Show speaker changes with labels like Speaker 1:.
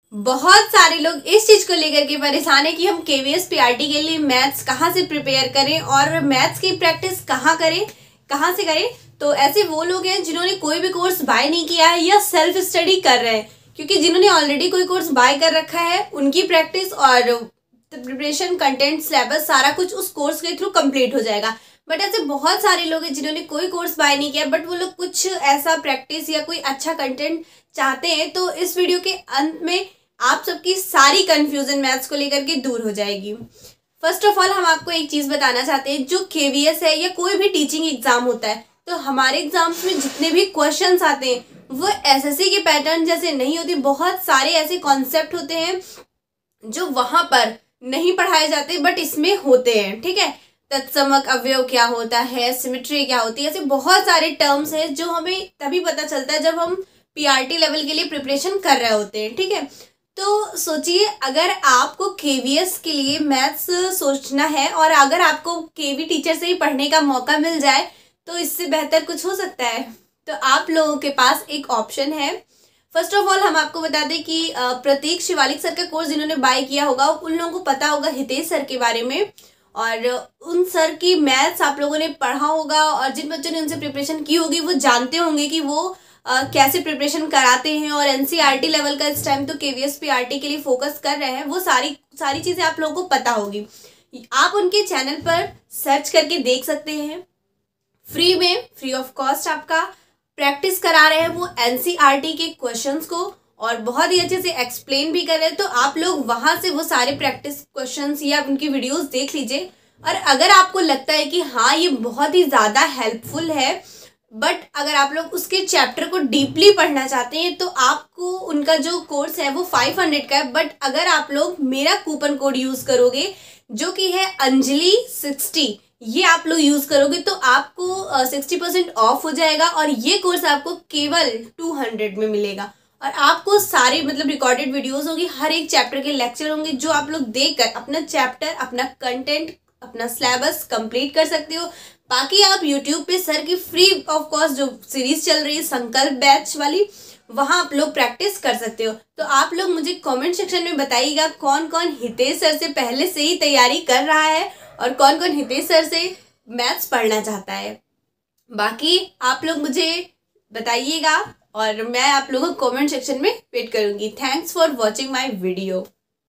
Speaker 1: बहुत सारे लोग इस चीज को लेकर के परेशान है कि हम केवीएस पीआरटी के लिए मैथ्स कहाँ से प्रिपेयर करें और मैथ्स की प्रैक्टिस कहाँ करें, कहाँ से करें। तो ऐसे वो लोग हैं जिन्होंने कोई भी कोर्स बाय नहीं किया है या सेल्फ स्टडी कर रहे हैं, क्योंकि जिन्होंने ऑलरेडी कोई कोर्स बाय कर रखा है उनकी प्रैक्टिस और प्रिपरेशन, कंटेंट, सिलेबस सारा कुछ उस कोर्स के थ्रू कंप्लीट हो जाएगा। बट ऐसे बहुत सारे लोग हैं जिन्होंने कोई कोर्स बाय नहीं किया, बट वो लोग कुछ ऐसा प्रैक्टिस या कोई अच्छा कंटेंट चाहते हैं। तो इस वीडियो के अंत में आप सबकी सारी कंफ्यूजन मैथ्स को लेकर के दूर हो जाएगी। फर्स्ट ऑफ ऑल हम आपको एक चीज बताना चाहते हैं, जो केवीएस है या कोई भी टीचिंग एग्जाम होता है, तो हमारे एग्जाम्स में जितने भी क्वेश्चंस आते हैं वो एसएससी के पैटर्न जैसे नहीं होते। बहुत सारे ऐसे कॉन्सेप्ट होते हैं जो वहां पर नहीं पढ़ाए जाते बट इसमें होते हैं। ठीक है, तत्समक अवयव क्या होता है, सिमेट्री क्या होती है, ऐसे बहुत सारे टर्म्स हैं जो हमें तभी पता चलता है जब हम पीआरटी लेवल के लिए प्रिपरेशन कर रहे होते हैं। ठीक है, तो सोचिए अगर आपको केवीएस के लिए मैथ्स सोचना है और अगर आपको केवी टीचर से ही पढ़ने का मौका मिल जाए तो इससे बेहतर कुछ हो सकता है। तो आप लोगों के पास एक ऑप्शन है। फर्स्ट ऑफ ऑल हम आपको बता दें कि प्रतीक शिवालिक सर का कोर्स जिन्होंने बाय किया होगा उन लोगों को पता होगा हितेश सर के बारे में, और उन सर की मैथ्स आप लोगों ने पढ़ा होगा और जिन बच्चों ने उनसे प्रिपरेशन की होगी वो जानते होंगे कि वो कैसे प्रिपरेशन कराते हैं। और एनसीईआरटी लेवल का इस टाइम तो केवीएस पीआरटी के लिए फोकस कर रहे हैं, वो सारी चीज़ें आप लोगों को पता होगी। आप उनके चैनल पर सर्च करके देख सकते हैं, फ्री में, फ्री ऑफ कॉस्ट आपका प्रैक्टिस करा रहे हैं वो एनसीईआरटी के क्वेश्चंस को, और बहुत ही अच्छे से एक्सप्लेन भी कर रहे हैं। तो आप लोग वहां से वो सारे प्रैक्टिस क्वेश्चंस या उनकी वीडियोस देख लीजिए। और अगर आपको लगता है कि हाँ ये बहुत ही ज़्यादा हेल्पफुल है, बट अगर आप लोग उसके चैप्टर को डीपली पढ़ना चाहते हैं तो आपको उनका जो कोर्स है वो 500 का है। बट अगर आप लोग मेरा कूपन कोड यूज़ करोगे जो कि है अंजलि 60, ये आप लोग यूज़ करोगे तो आपको 60% ऑफ हो जाएगा और ये कोर्स आपको केवल 200 में मिलेगा। और आपको सारे मतलब रिकॉर्डेड वीडियोस होगी, हर एक चैप्टर के लेक्चर होंगे जो आप लोग देखकर अपना चैप्टर, अपना कंटेंट, अपना सिलेबस कंप्लीट कर सकते हो। बाकी आप यूट्यूब पे सर की फ्री ऑफ कॉस्ट जो सीरीज चल रही है संकल्प बैच वाली, वहाँ आप लोग प्रैक्टिस कर सकते हो। तो आप लोग मुझे कमेंट सेक्शन में बताइएगा कौन कौन हितेश सर से पहले से ही तैयारी कर रहा है और कौन कौन हितेश सर से मैथ्स पढ़ना चाहता है। बाकी आप लोग मुझे बताइएगा और मैं आप लोगों को कमेंट सेक्शन में वेट करूँगी। Thanks for watching my video.